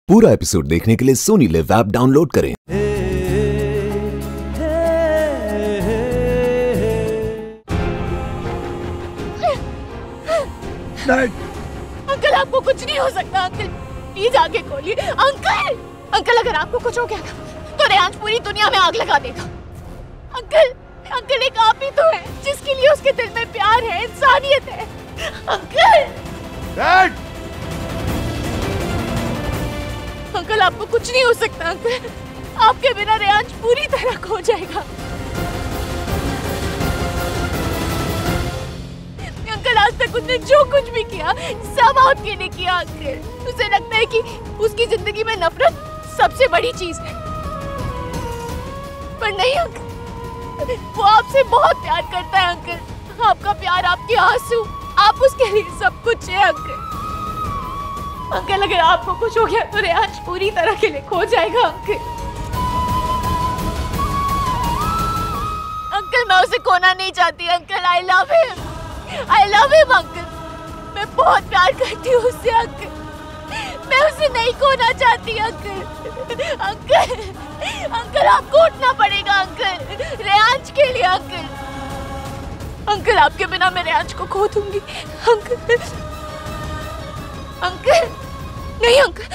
पूरा एपिसोड देखने के लिए सोनी लिव ऐप डाउनलोड करें। अंकल आपको कुछ नहीं हो सकता। अंकल प्लीज आगे खोलिए। अंकल अंकल अगर आपको कुछ हो गया तो रेयांश पूरी दुनिया में आग लगा देगा। अंकल अंकल एक आप ही तो है जिसके लिए उसके दिल में प्यार है, इंसानियत है। Uncle dad! अंकल आपको कुछ नहीं हो सकता। अंकल आपके बिना रेयांश पूरी तरह खो जाएगा। अंकल आज तक उसने जो कुछ भी किया सब आपके लिए किया। अंकल उसे लगता है कि उसकी जिंदगी में नफरत सबसे बड़ी चीज है, पर नहीं अंकल, वो आपसे बहुत प्यार करता है। अंकल आपका प्यार, आपके आंसू, आप उसके लिए सब कुछ है। अंकल अंकल अगर आपको कुछ हो गया तो रेयांश पूरी तरह के लिए खो जाएगा। अंकल मैं उसे खोना नहीं चाहती। Uncle I love him uncle. मैं बहुत प्यार करती हूँ उससे। अंकल मैं उसे नहीं खोना चाहती। अंकल आपको उठना पड़ेगा अंकल, रेयांश के लिए। अंकल आपके बिना मैं रेयांश को खो दूंगी। अंकल नहीं अंकल।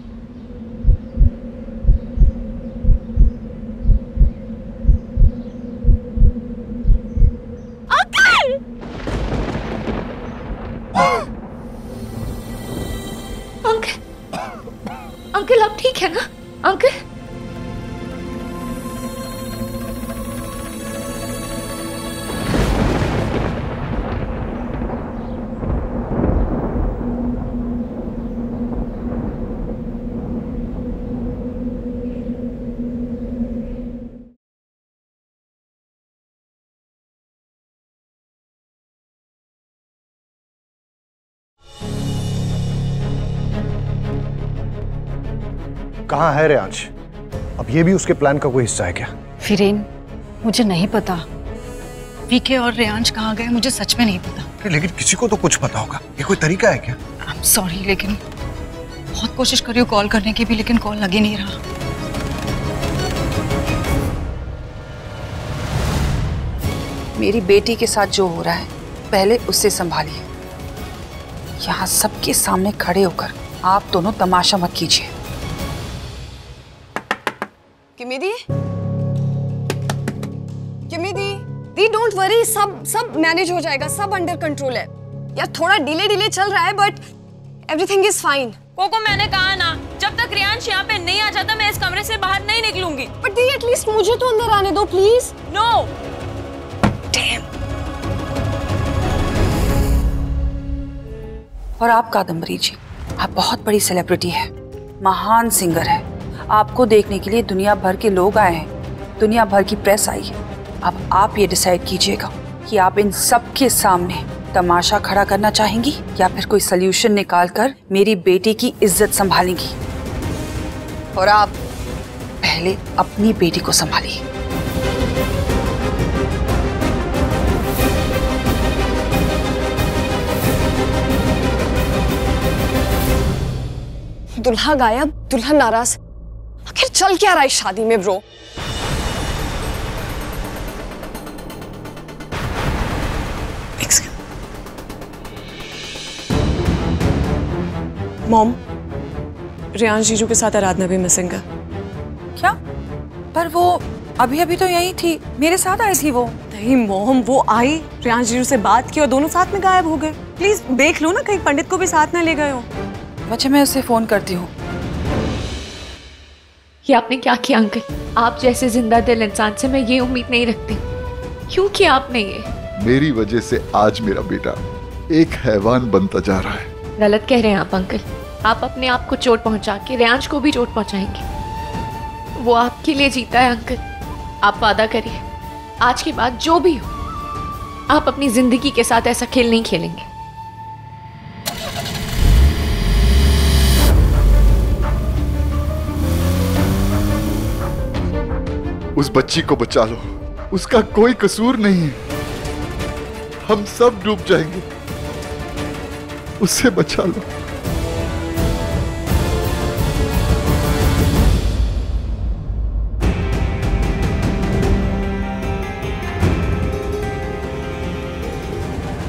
अंकल आप ठीक है ना अंकल? कहाँ है रेयांश? अब ये भी उसके प्लान का कोई हिस्सा है क्या? फिरेन, मुझे नहीं पता वीके और रेयांश कहाँ गए, मुझे सच में नहीं पता। लेकिन किसी को तो कुछ पता होगा। ये कोई तरीका है क्या? आई एम सॉरी, लेकिन बहुत कोशिश करी हूँ कॉल करने की भी, लेकिन कॉल लग ही नहीं रहा। मेरी बेटी के साथ जो हो रहा है पहले उससे संभालिए। यहाँ सबके सामने खड़े होकर आप दोनों तमाशा मत कीजिए। दी डोंट वरी, सब मैनेज हो जाएगा, सब अंडर कंट्रोल है। यार थोड़ा डिले चल रहा है but everything is fine. Coco मैंने कहा ना, जब तक रेयांश यहाँ पे नहीं आ जाता मैं इस कमरे से बाहर नहीं निकलूंगी। बट दी एटलीस्ट मुझे तो अंदर आने दो प्लीज। नो। डैम। और आप कादम्बरी जी, आप बहुत बड़ी सेलिब्रिटी है, महान सिंगर है। आपको देखने के लिए दुनिया भर के लोग आए हैं, दुनिया भर की प्रेस आई है। अब आप ये डिसाइड कीजिएगा कि आप इन सब के सामने तमाशा खड़ा करना चाहेंगी या फिर कोई सल्यूशन निकालकर मेरी बेटी की इज्जत संभालेंगी। और आप पहले अपनी बेटी को संभालिए। दुल्हा गायब, दुल्हन नाराज। आखिर चल क्या रहा है शादी में ब्रो? मॉम, रेयांश जीजू के साथ आराधना भी मिसिंग है। क्या? पर वो अभी तो यही थी, मेरे साथ आई थी वो। नहीं मॉम, वो आई, रेयांश जीजू से बात की और दोनों साथ में गायब हो गए। प्लीज देख लो ना, कहीं पंडित को भी साथ ना ले गए हो। बच्चे मैं उसे फोन करती हूँ। ये आपने क्या किया अंकल? आप जैसे जिंदा दिल इंसान से मैं ये उम्मीद नहीं रखती। क्यों किया आपने ये? मेरी वजह से आज मेरा बेटा एक हैवान बनता जा रहा है। गलत कह रहे हैं आप अंकल। आप अपने आप को चोट पहुंचा के रेयांश को भी चोट पहुंचाएंगे। वो आपके लिए जीता है अंकल। आप वादा करिए आज के बाद जो भी हो आप अपनी जिंदगी के साथ ऐसा खेल नहीं खेलेंगे। उस बच्ची को बचा लो, उसका कोई कसूर नहीं है। हम सब डूब जाएंगे, उसे बचा लो।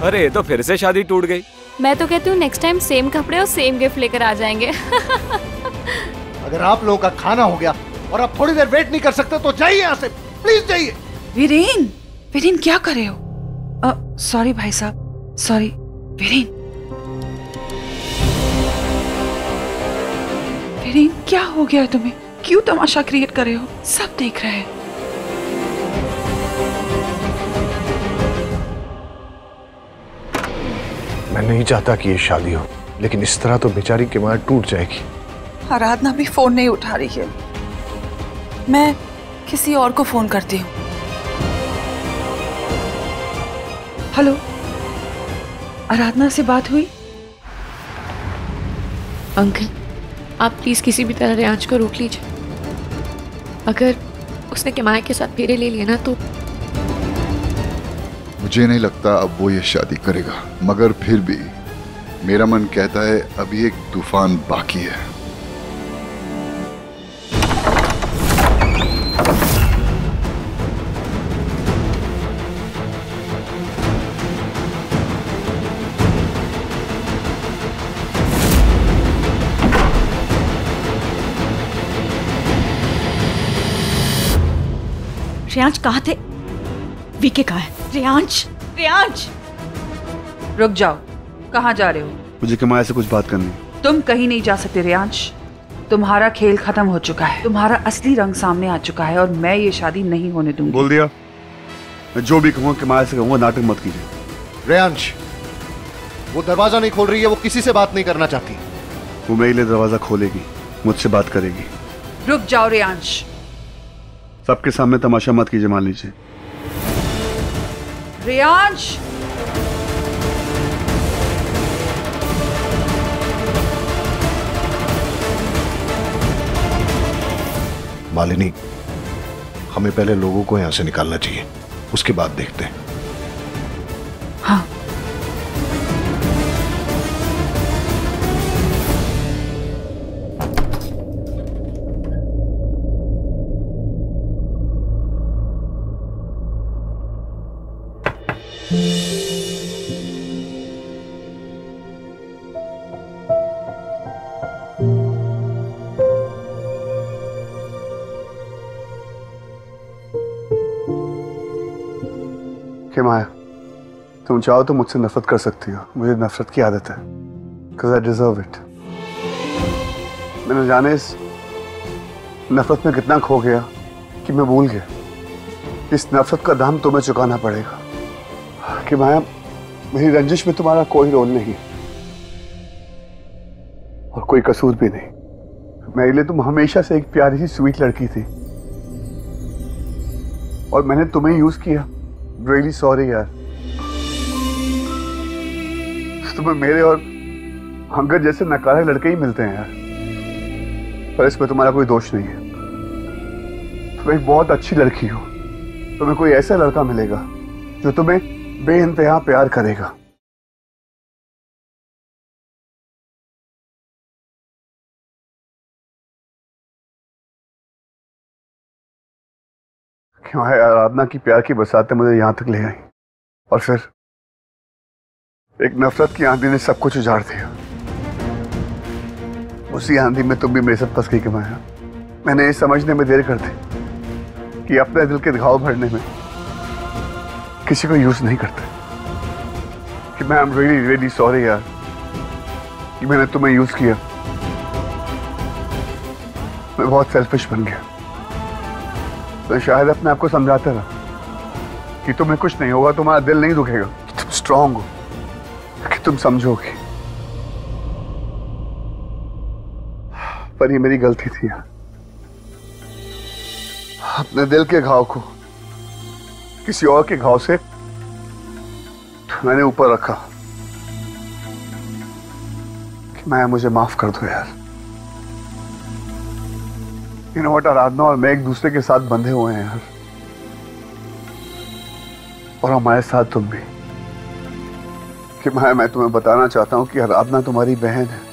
अरे तो फिर से शादी टूट गई। मैं तो कहती हूँ नेक्स्ट टाइम सेम कपड़े और सेम गिफ्ट लेकर आ जाएंगे। अगर आप लोगों का खाना हो गया और आप थोड़ी देर वेट नहीं कर सकते तो जाइए यहाँ से, प्लीज जाइए। वीरेन, वीरेन क्या कर रहे हो? सॉरी भाई साहब, सॉरी। वीरेन, वीरेन क्या हो गया तुम्हें? क्यों तमाशा क्रिएट कर रहे हो? सब देख रहे हैं। मैं नहीं चाहता कि ये शादी हो, लेकिन इस तरह तो बेचारी किमाया टूट जाएगी। आराधना भी फोन नहीं उठा रही है। मैं किसी और को फोन करती हूँ। हेलो, आराधना से बात हुई? अंकल, आप प्लीज किसी भी तरह रेयांश को रोक लीजिए। अगर उसने किमाया के साथ फेरे ले लिए ना तो मुझे नहीं लगता अब वो ये शादी करेगा, मगर फिर भी मेरा मन कहता है अभी एक तूफान बाकी है। रेयांश कहाँ थे? वीके कहाँ है? रेयांश, रेयांश! रुक जाओ, कहाँ जा रहे हो? मुझे किमाया से कुछ बात करनी है। तुम कहीं नहीं जा सकते रेयांश। तुम्हारा खेल खत्म हो चुका है, तुम्हारा असली रंग सामने आ चुका है और मैं ये शादी नहीं होने दूंगी। बोल दिया। मैं जो भी कहूँगा किमाया से कहूँगा, नाटक मत कीजिए। रेयांश, वो दरवाजा नहीं खोल रही है, वो किसी से बात नहीं करना चाहती। वो मेरे लिए दरवाजा खोलेगी, मुझसे बात करेगी। रुक जाओ रेयांश। सबके सामने तमाशा मत कीजिए, मान लीजिए। रेयांश, मालिनी, हमें पहले लोगों को यहां से निकालना चाहिए, उसके बाद देखते हैं। हाँ। किमाया, तुम चाहो तो मुझसे नफरत कर सकती हो, मुझे नफरत की आदत है। Because I deserve it। मैंने जाने इस नफरत में कितना खो गया कि मैं भूल गया। इस नफरत का दाम तुम्हें चुकाना पड़ेगा। किमाया, मेरी रंजिश में तुम्हारा कोई रोल नहीं और कोई कसूर भी नहीं। मेरे लिए तुम हमेशा से एक प्यारी सी स्वीट लड़की थी और मैंने तुम्हें यूज किया। Really sorry यार। तुम्हें मेरे और हंगर जैसे नकारे लड़के ही मिलते हैं यार, पर इसमें तुम्हारा कोई दोष नहीं है। तुम एक बहुत अच्छी लड़की हो। तुम्हें कोई ऐसा लड़का मिलेगा जो तुम्हें बेइंतहा प्यार करेगा। क्यों है आराधना की प्यार की बरसातें मुझे यहां तक ले आई और फिर एक नफरत की आंधी ने सब कुछ उजाड़ दिया। उसी आंधी में तुम भी मेरे साथ फंस गई किमाया। मैंने ये समझने में देर कर दी कि अपने दिल के घाव भरने में किसी को यूज नहीं करते। कि मैं I'm really really sorry यार कि मैंने तुम्हें यूज किया। मैं बहुत सेल्फिश बन गया। तो शायद अपने आप को समझाता रहा कि तुम्हें कुछ नहीं होगा, तुम्हारा दिल नहीं दुखेगा, कि तुम स्ट्रांग हो, कि तुम समझोगे। पर ये मेरी गलती थी यार। अपने दिल के घाव को किसी और के घाव से मैंने ऊपर रखा। कि मैं मुझे माफ कर दो यार। You know what, आराधना और मैं एक दूसरे के साथ बंधे हुए हैं यार, और हमारे साथ तुम भी। कि मैं तुम्हें बताना चाहता हूं कि आराधना तुम्हारी बहन है,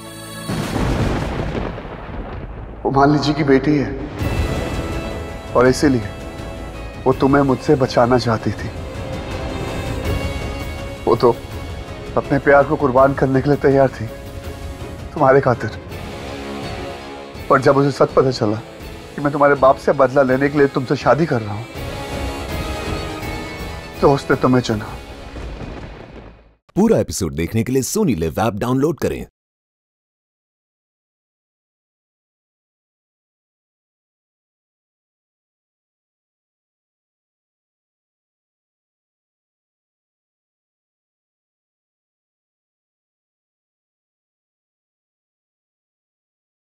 वो मालिनी जी की बेटी है, और इसीलिए वो तुम्हें मुझसे बचाना चाहती थी। वो तो अपने प्यार को कुर्बान करने के लिए तैयार थी तुम्हारे खातिर। पर जब उसे सच पता चला कि मैं तुम्हारे बाप से बदला लेने के लिए तुमसे शादी कर रहा हूं, तो उसने तुम्हें चुना। पूरा एपिसोड देखने के लिए सोनी लिव ऐप डाउनलोड करें